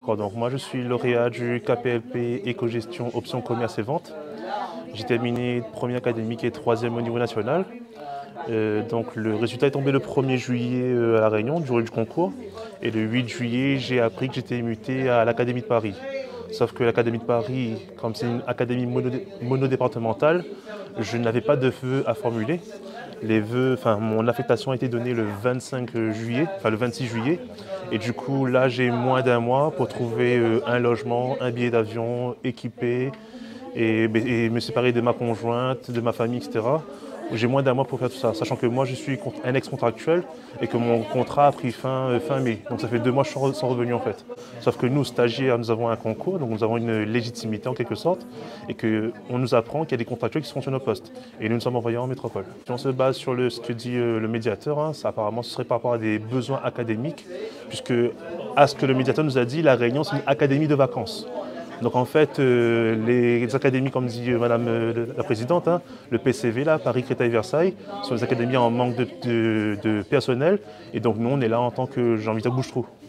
Donc moi je suis lauréat du KPLP Éco-gestion option commerce et vente. J'ai terminé premier académique et troisième au niveau national. Donc le résultat est tombé le 1er juillet à La Réunion, du jour du concours. Et le 8 juillet, j'ai appris que j'étais muté à l'Académie de Paris. Sauf que l'Académie de Paris, comme c'est une académie monodépartementale, je n'avais pas de vœux à formuler. Mon affectation a été donnée le 25 juillet, enfin le 26 juillet. Et du coup, là, j'ai moins d'un mois pour trouver un logement, un billet d'avion équipé et me séparer de ma conjointe, de ma famille, etc. J'ai moins d'un mois pour faire tout ça, sachant que moi je suis un ex-contractuel et que mon contrat a pris fin mai. Donc ça fait 2 mois que je suis sans revenu en fait. Sauf que nous, stagiaires, nous avons un concours, donc nous avons une légitimité en quelque sorte, et qu'on nous apprend qu'il y a des contractuels qui seront sur nos postes. Et nous sommes envoyés en métropole. Si on se base sur ce que dit le médiateur, apparemment ce serait par rapport à des besoins académiques, puisque à ce que le médiateur nous a dit, La Réunion c'est une académie de vacances. Donc en fait, les académies, comme dit Madame la Présidente, le PCV, là, Paris, Créteil, Versailles, sont des académies en manque de personnel. Et donc nous, on est là en tant que, j'ai envie de dire, bouche-trou.